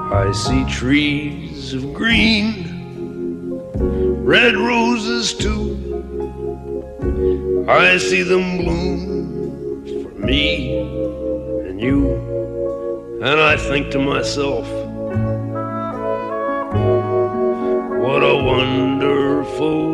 I see trees of green, red roses too. I see them bloom for me and you. And I think to myself, what a wonderful